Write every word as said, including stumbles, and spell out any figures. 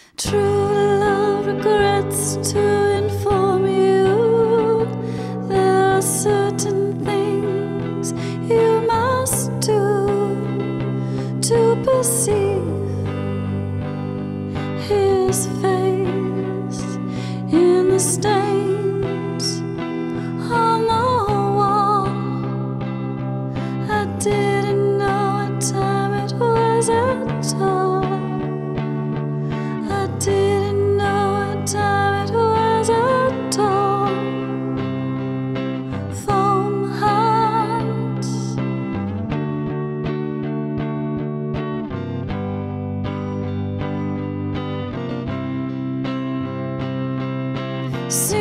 True love regrets to inform you there are certain things you must do to perceive his face in the stains on the wall. I didn't know what time it was at all. I didn't know what time it was at all. Foam hearts. See